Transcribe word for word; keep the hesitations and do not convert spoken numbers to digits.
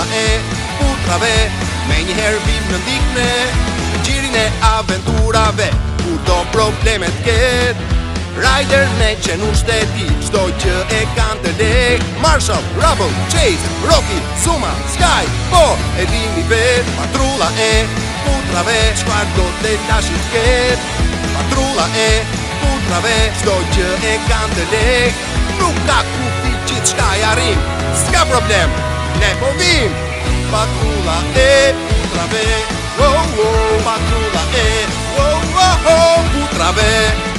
e putrave, me njëherë vim në ndikne, gjirin e aventurave, kur do problemet ket. Rider me qenu shteti, qdo që e kanë të lek. Marshall, Rubble, Chase, Rocky, Zuma, Sky, po e dini vet. Patrulla e putrave, shkuar do të tashit ket. Patrulla e putrave, qdo që e kanë të lek. Nuk ka kupti qit shka jarim, s'ka problem, ne po vim. Patrulla e putrave, oh oh, patrulla e, oh oh oh, putrave.